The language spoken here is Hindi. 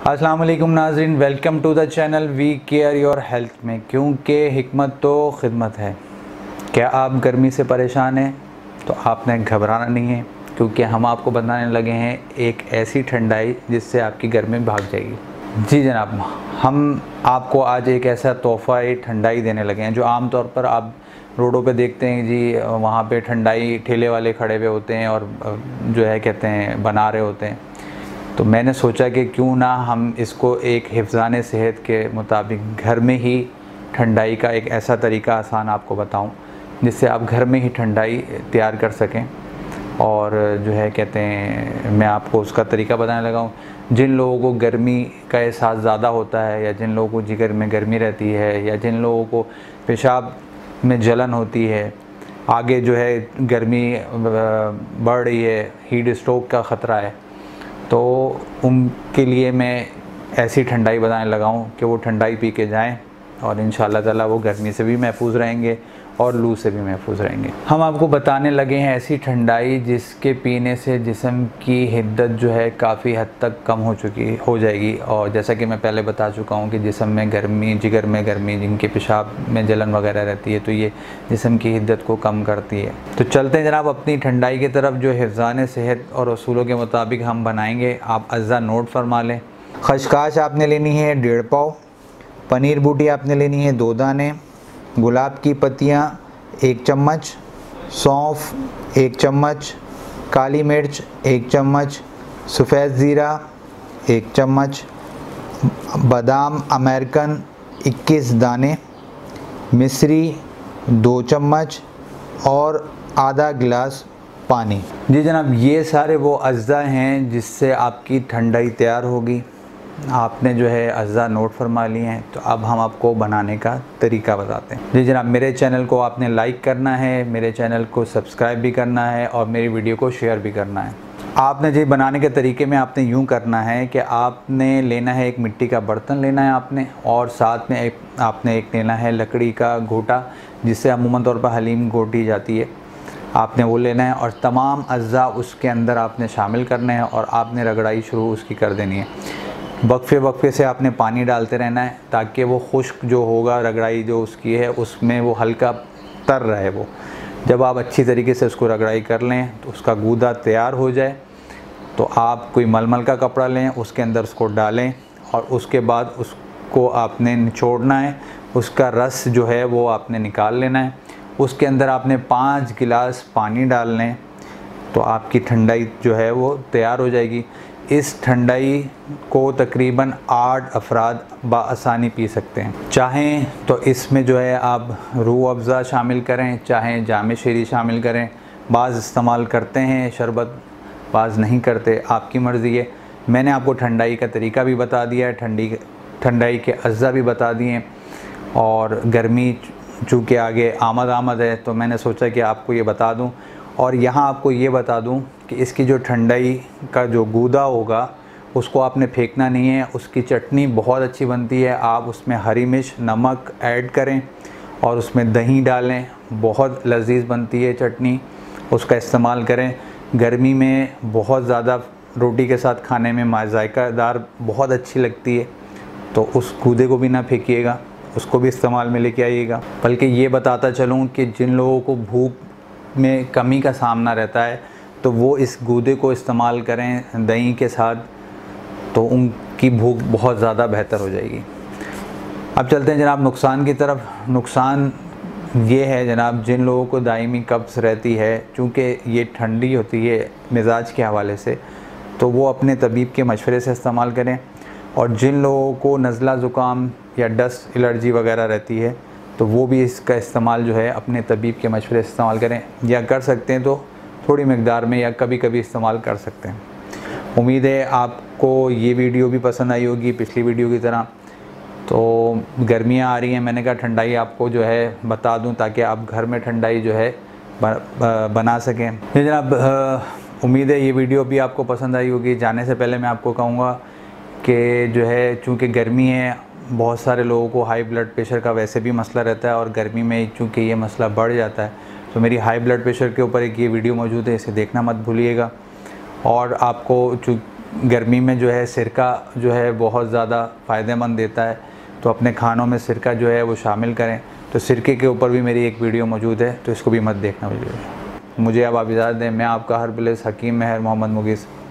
अस्सलाम वालेकुम नाज़रीन, welcome to the channel we care your health में, क्योंकि हिकमत तो खिदमत है। क्या आप गर्मी से परेशान हैं तो आपने घबराना नहीं है, क्योंकि हम आपको बताने लगे हैं एक ऐसी ठंडाई जिससे आपकी गर्मी भाग जाएगी। जी जनाब, हम आपको आज एक ऐसा तोहफ़ा ठंडाई देने लगे हैं जो आमतौर पर आप रोडों पे देखते हैं जी, वहाँ पे ठंडाई ठेले वाले खड़े हुए होते हैं और जो है कहते हैं बना रहे होते हैं। तो मैंने सोचा कि क्यों ना हम इसको एक हिफ़्ज़ाने सेहत के मुताबिक घर में ही ठंडाई का एक ऐसा तरीका आसान आपको बताऊं जिससे आप घर में ही ठंडाई तैयार कर सकें। और जो है कहते हैं मैं आपको उसका तरीका बताने लगा हूँ। जिन लोगों को गर्मी का एहसास ज़्यादा होता है, या जिन लोगों को जिगर में गर्मी रहती है, या जिन लोगों को पेशाब में जलन होती है, आगे जो है गर्मी बढ़ रही है, हीट स्ट्रोक का ख़तरा है, तो उनके लिए मैं ऐसी ठंडाई बताने लगा हूँ कि वो ठंडाई पी के जाएँ और इंशाअल्लाह ताला वो गर्मी से भी महफूज रहेंगे और लू से भी महफूज रहेंगे। हम आपको बताने लगे हैं ऐसी ठंडाई जिसके पीने से जिस्म की हिद्दत जो है काफ़ी हद तक कम हो जाएगी। और जैसा कि मैं पहले बता चुका हूँ कि जिस्म में गर्मी, जिगर में गर्मी, जिनके पेशाब में जलन वगैरह रहती है, तो ये जिस्म की हिद्दत को कम करती है। तो चलते हैं जनाब अपनी ठंडाई की तरफ, जो हिफ़्ज़ाने सेहत और असूलों के मुताबिक हम बनाएँगे। आप अज़्ज़ा नोट फरमा लें। खशकाश आपने लेनी है 1.5 पाव, पनीर बूटी आपने लेनी है 2 दाने, गुलाब की पत्तियाँ 1 चम्मच, सौंफ 1 चम्मच, काली मिर्च 1 चम्मच, सफ़ेद ज़ीरा 1 चम्मच, बादाम अमेरिकन 21 दाने, मिश्री 2 चम्मच और आधा गिलास पानी। जी जनाब, ये सारे वो अज्जा हैं जिससे आपकी ठंडाई तैयार होगी। आपने जो है अज्जा नोट फरमा लिए हैं, तो अब हम आपको बनाने का तरीका बताते हैं। जी जनाब, मेरे चैनल को आपने लाइक करना है, मेरे चैनल को सब्सक्राइब भी करना है और मेरी वीडियो को शेयर भी करना है। आपने जी बनाने के तरीके में आपने यूँ करना है कि आपने लेना है एक मिट्टी का बर्तन लेना है आपने, और साथ में आपने एक लेना है लकड़ी का घोटा, जिससे अमूमन तौर पर हलीम घोटी जाती है, आपने वो लेना है। और तमाम अज्जा उसके अंदर आपने शामिल करने हैं और आपने रगड़ाई शुरू उसकी कर देनी है। वक्फे से आपने पानी डालते रहना है ताकि वो खुश्क जो होगा, रगड़ाई जो उसकी है उसमें वो हल्का तर रहे। वो जब आप अच्छी तरीके से उसको रगड़ाई कर लें तो उसका गूदा तैयार हो जाए, तो आप कोई मलमल का कपड़ा लें, उसके अंदर उसको डालें और उसके बाद उसको आपने निचोड़ना है। उसका रस जो है वो आपने निकाल लेना है। उसके अंदर आपने 5 गिलास पानी डालने हैं, तो आपकी ठंडाई जो है वो तैयार हो जाएगी। इस ठंडाई को तकरीबन 8 अफराद बआसानी पी सकते हैं। चाहें तो इसमें जो है आप रूह अफ़ज़ा शामिल करें, चाहें जामे शीरी शामिल करें। बाज़ इस्तेमाल करते हैं शरबत, बाज़ नहीं करते, आपकी मर्ज़ी है। मैंने आपको ठंडाई का तरीका भी बता दिया है, ठंडाई के अज्जा भी बता दिए। और गर्मी चूँकि आगे आमद है, तो मैंने सोचा कि आपको ये बता दूँ। और यहाँ आपको ये बता दूँ कि इसकी जो ठंडाई का जो गूदा होगा उसको आपने फेंकना नहीं है। उसकी चटनी बहुत अच्छी बनती है। आप उसमें हरी मिर्च, नमक ऐड करें और उसमें दही डालें, बहुत लजीज बनती है चटनी, उसका इस्तेमाल करें। गर्मी में बहुत ज़्यादा रोटी के साथ खाने में जायकादार बहुत अच्छी लगती है, तो उस गूदे को भी ना फेंकिएगा, उसको भी इस्तेमाल में लेके आइएगा। बल्कि ये बताता चलूँ कि जिन लोगों को भूख में कमी का सामना रहता है तो वो इस गूदे को इस्तेमाल करें दही के साथ, तो उनकी भूख बहुत ज़्यादा बेहतर हो जाएगी। अब चलते हैं जनाब नुकसान की तरफ। नुकसान ये है जनाब, जिन लोगों को दायमी कब्ज़ रहती है, चूँकि ये ठंडी होती है मिजाज के हवाले से, तो वो अपने तबीब के मशवरे से इस्तेमाल करें। और जिन लोगों को नज़ला ज़ुकाम या डस्ट एलर्जी वगैरह रहती है, तो वो भी इसका इस्तेमाल जो है अपने तबीब के मशवरे से इस्तेमाल करें, या कर सकते हैं तो थोड़ी मकदार में, या कभी कभी इस्तेमाल कर सकते हैं। उम्मीद है आपको ये वीडियो भी पसंद आई होगी पिछली वीडियो की तरह। तो गर्मियाँ आ रही हैं, मैंने कहा ठंडाई आपको जो है बता दूं ताकि आप घर में ठंडाई जो है बना सकें। जनाब उम्मीद है ये वीडियो भी आपको पसंद आई होगी। जाने से पहले मैं आपको कहूँगा कि जो है चूँकि गर्मी है, बहुत सारे लोगों को हाई ब्लड प्रेशर का वैसे भी मसला रहता है, और गर्मी में चूँकि ये मसला बढ़ जाता है, तो मेरी हाई ब्लड प्रेशर के ऊपर एक ये वीडियो मौजूद है, इसे देखना मत भूलिएगा। और आपको गर्मी में जो है सिरका जो है बहुत ज़्यादा फ़ायदेमंद देता है, तो अपने खानों में सिरका जो है वो शामिल करें। तो सिरके के ऊपर भी मेरी एक वीडियो मौजूद है, तो इसको भी मत देखना वीडियो। मुझे अब आप इजाज़त दें। मैं आपका हर्बलिस्ट हकीम महर मोहम्मद मुगीस।